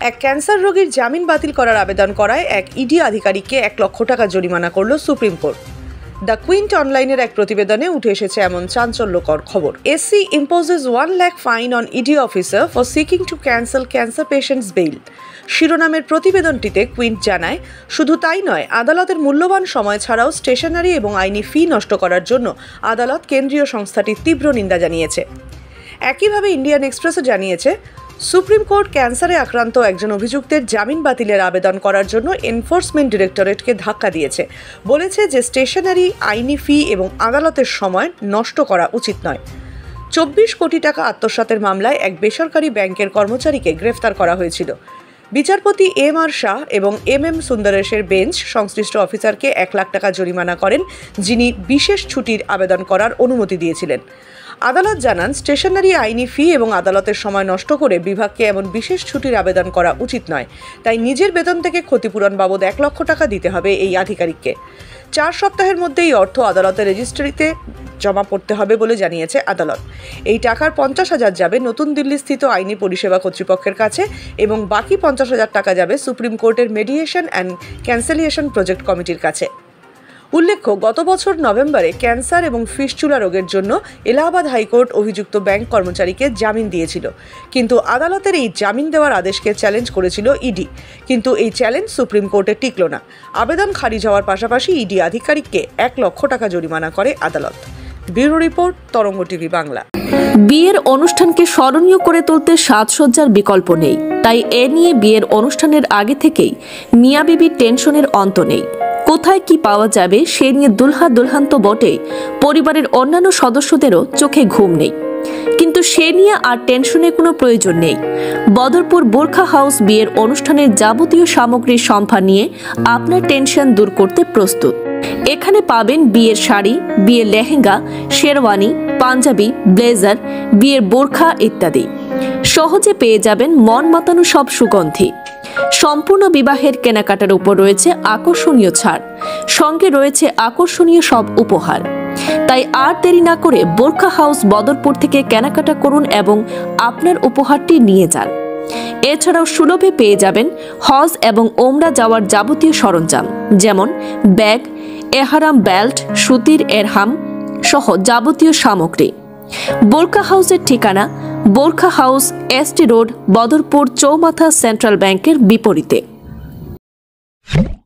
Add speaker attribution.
Speaker 1: এক ক্যান্সার রোগীর জামিন বাতিল করার আবেদন করায় এক ইডি আধিকারিককে 1 লক্ষ টাকা জরিমানা করল সুপ্রিম কোর্ট। দ্য কুইন্ট অনলাইনের এক প্রতিবেদনে উঠে এসেছে এমন চাঞ্চল্যকর খবর। SC imposes 1 lakh fine on ED officer for seeking to cancel cancer patients' bail। শিরোনামের প্রতিবেদনটিতে কুইন্ট জানায়, শুধু তাই নয়, আদালতের মূল্যবান সময় ছাড়াও স্টেশনারি এবং আইনি ফি নষ্ট করার জন্য আদালত কেন্দ্রীয় সংস্থাটির তীব্র নিন্দা জানিয়েছে। একইভাবে ইন্ডিয়ান এক্সপ্রেসও জানিয়েছে, সুপ্রিম কোর্ট ক্যান্সারে আক্রান্ত একজন অভিযুক্তের জামিন বাতিলের আবেদন করার জন্য এনফোর্সমেন্ট ডিরেক্টরেটকে ধাক্কা দিয়েছে। বলেছে যে স্টেশনারি, আইনি ফি এবং আদালতের সময় নষ্ট করা উচিত নয়। 24 কোটি টাকা আত্মসাতের মামলায় এক বেসরকারি ব্যাংকের কর্মচারীকে গ্রেফতার করা হয়েছিল। বিচারপতি MR শাহ এবং MM সুন্দরেশের বেঞ্চ সংশ্লিষ্ট অফিসারকে 1 লাখ টাকা জরিমানা করেন, যিনি বিশেষ ছুটির আবেদন করার অনুমতি দিয়েছিলেন। আদালত জানান, স্টেশনারি, আইনি ফি এবং আদালতের সময় নষ্ট করে বিভাগকে এমন বিশেষ ছুটির আবেদন করা উচিত নয়। তাই নিজের বেতন থেকে ক্ষতিপূরণ বাবদ 1 লক্ষ টাকা দিতে হবে এই আধিকারিককে। 4 সপ্তাহের মধ্যে এই অর্থ আদালতের রেজিস্ট্রিতে জমা পড়তে হবে বলে জানিয়েছে আদালত। এই টাকার 50,000 যাবে নতুন দিল্লি স্থিত আইনি পরিষেবা কর্তৃপক্ষের কাছে এবং বাকি 50,000 টাকা যাবে সুপ্রিম কোর্টের মেডিয়েশন অ্যান্ড ক্যান্সেলিয়েশন প্রজেক্ট কমিটির কাছে। উল্লেখ্য, গত বছর নভেম্বরে ক্যান্সার এবং ফিস্চুলা রোগের জন্য এলাহাবাদ হাইকোর্ট অভিযুক্ত ব্যাংক কর্মচারীকে জামিন দিয়েছিল, কিন্তু আদালতের এই জামিন দেওয়ার আদেশকে চ্যালেঞ্জ করেছিল ইডি। কিন্তু এই চ্যালেঞ্জ সুপ্রিম কোর্টে টিকল না। আবেদন খারিজ হওয়ার পাশাপাশি ইডি আধিকারিককে 1 লক্ষ টাকা জরিমানা করে আদালত। Bureau report, Tarang TV Bangla.
Speaker 2: বিয়ের অনুষ্ঠানকে স্মরণীয় করে তুলতে সাজসজ্জার বিকল্প নেই, তাই এ নিয়ে বিয়ের অনুষ্ঠানের আগে থেকেই মিয়া বিবির টেনশনের অন্ত নেই। কোথায় কি পাওয়া যাবে সে নিয়ে দুলহা দুলহান তো বটেই, পরিবারের অন্যান্য সদস্যদেরও চোখে ঘুম নেই। কিন্তু সে নিয়ে আর টেনশনের কোনো প্রয়োজন নেই। বদরপুর বোরখা হাউস বিয়ের অনুষ্ঠানের যাবতীয় সামগ্রীর সম্ভার নিয়ে আপনার টেনশন দূর করতে প্রস্তুত। এখানে পাবেন বিয়ের শাড়ি, বিয়ের লেহেঙ্গা, শেরওয়ানি, পাঞ্জাবি, ব্লেজার, বিয়ের বোরখা ইত্যাদি। সহজে পেয়ে যাবেন মন মাতানো সব সুগন্ধি। সম্পূর্ণ বিবাহের কেনাকাটার উপর রয়েছে আকর্ষণীয় ছাড়, সঙ্গে রয়েছে আকর্ষণীয় সব উপহার। তাই আর দেরি না করে বোরখা হাউস বদরপুর থেকে কেনাকাটা করুন এবং আপনার উপহারটি নিয়ে যান। এছাড়াও সুলভে পেয়ে যাবেন হজ এবং ওমরা যাওয়ার যাবতীয় সরঞ্জাম, যেমন ব্যাগ, এহারাম বেল্ট, সুতির এরহাম সহ যাবতীয় সামগ্রী। বোরখা হাউসের ঠিকানা Borkha house, ST road, Badarpur, চৌমাথা, সেন্ট্রাল ব্যাংকের বিপরীতে।